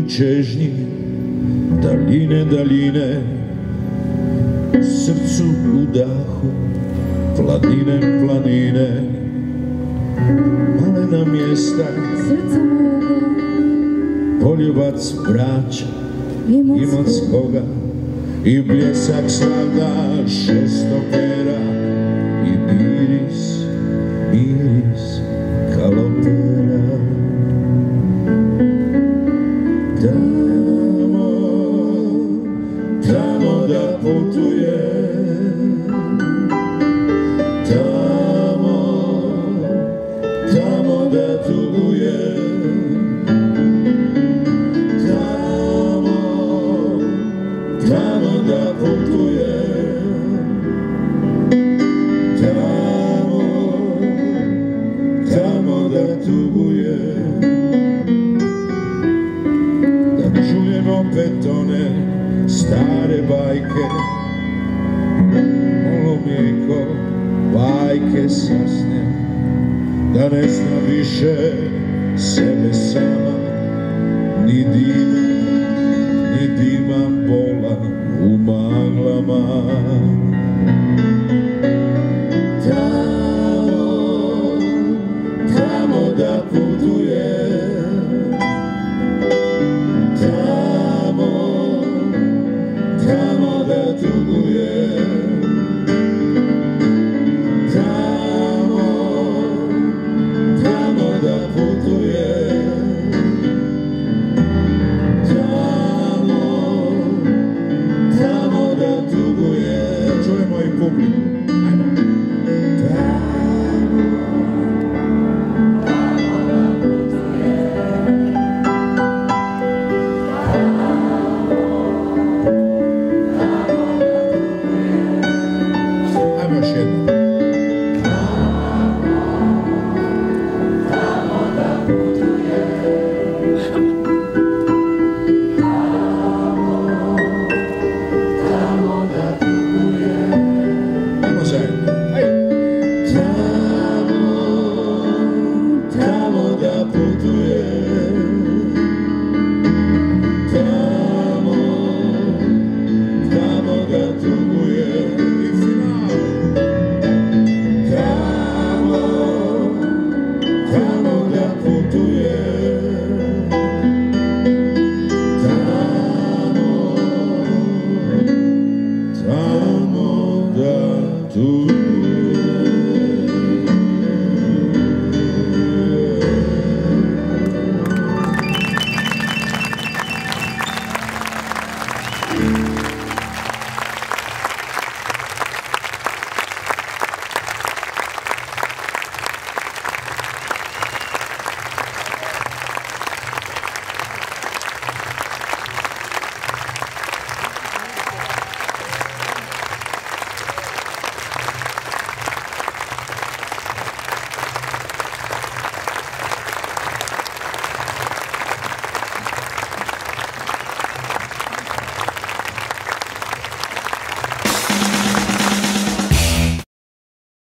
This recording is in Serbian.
čežnji, daljine, daljine, srcu u dahu, planine, planine, malena mjesta, srca moga, poljubac braća Imotskoga i bljesak slavda šestokera i miris, miris kalopera. Tamo, tamo da putujem, tamo, tamo da tugujem, tamo, tamo da putujem, tamo, tamo da tugujem, da čujem opet one stare bajke, malo mlijeko, bajke sasne, da ne zna više sebe sama, ni dima bola u maglama. Tamo, tamo da putujem, tamo, tamo da tugujem, tamo, tamo da putujem, tamo, tamo da tugujem. Čujemo i publiku. Tamo da putujem,